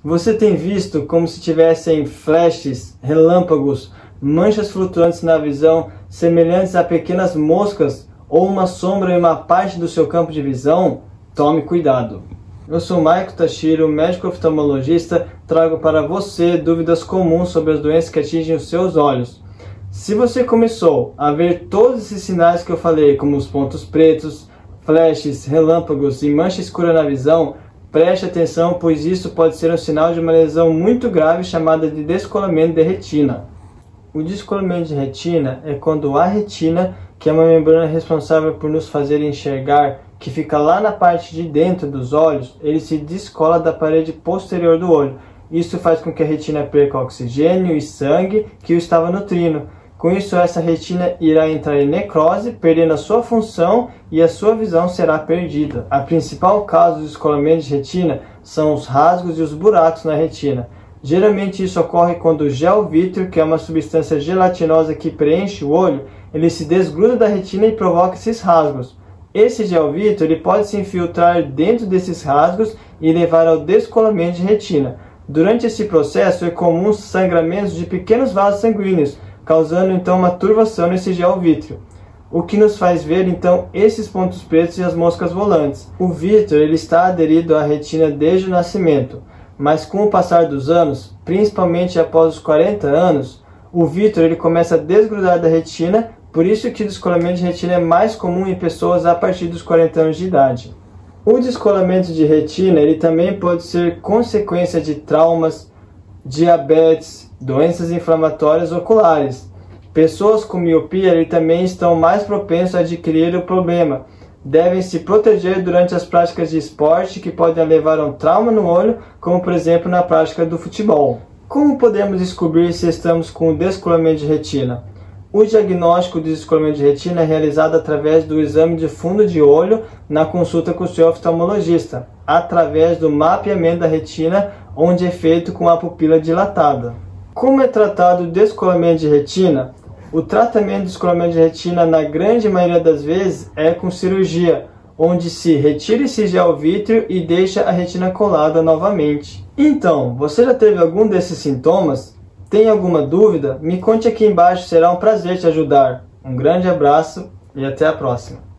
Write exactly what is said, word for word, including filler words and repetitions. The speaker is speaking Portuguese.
Você tem visto como se tivessem flashes, relâmpagos, manchas flutuantes na visão, semelhantes a pequenas moscas ou uma sombra em uma parte do seu campo de visão? Tome cuidado! Eu sou Maiko Tashiro, médico oftalmologista, trago para você dúvidas comuns sobre as doenças que atingem os seus olhos. Se você começou a ver todos esses sinais que eu falei, como os pontos pretos, flashes, relâmpagos e mancha escura na visão, preste atenção, pois isso pode ser um sinal de uma lesão muito grave chamada de descolamento de retina. O descolamento de retina é quando a retina, que é uma membrana responsável por nos fazer enxergar, que fica lá na parte de dentro dos olhos, ele se descola da parede posterior do olho. Isso faz com que a retina perca oxigênio e sangue que o estava nutrindo. Com isso, essa retina irá entrar em necrose, perdendo a sua função e a sua visão será perdida. A principal causa do descolamento de retina são os rasgos e os buracos na retina. Geralmente isso ocorre quando o gel vítreo, que é uma substância gelatinosa que preenche o olho, ele se desgruda da retina e provoca esses rasgos. Esse gel vítreo ele pode se infiltrar dentro desses rasgos e levar ao descolamento de retina. Durante esse processo é comum sangramentos de pequenos vasos sanguíneos, causando então uma turvação nesse gel vítreo, o que nos faz ver então esses pontos pretos e as moscas volantes. O vítreo ele está aderido à retina desde o nascimento, mas com o passar dos anos, principalmente após os quarenta anos, o vítreo ele começa a desgrudar da retina, por isso que o descolamento de retina é mais comum em pessoas a partir dos quarenta anos de idade. O descolamento de retina ele também pode ser consequência de traumas, diabetes, doenças inflamatórias oculares. Pessoas com miopia ele também estão mais propensas a adquirir o problema. Devem se proteger durante as práticas de esporte que podem levar a um trauma no olho, como por exemplo na prática do futebol. Como podemos descobrir se estamos com descolamento de retina? O diagnóstico de descolamento de retina é realizado através do exame de fundo de olho na consulta com o seu oftalmologista, através do mapeamento da retina, onde é feito com a pupila dilatada. Como é tratado o descolamento de retina? O tratamento do descolamento de retina, na grande maioria das vezes, é com cirurgia, onde se retira esse gel vítreo e deixa a retina colada novamente. Então, você já teve algum desses sintomas? Tem alguma dúvida? Me conte aqui embaixo, será um prazer te ajudar. Um grande abraço e até a próxima!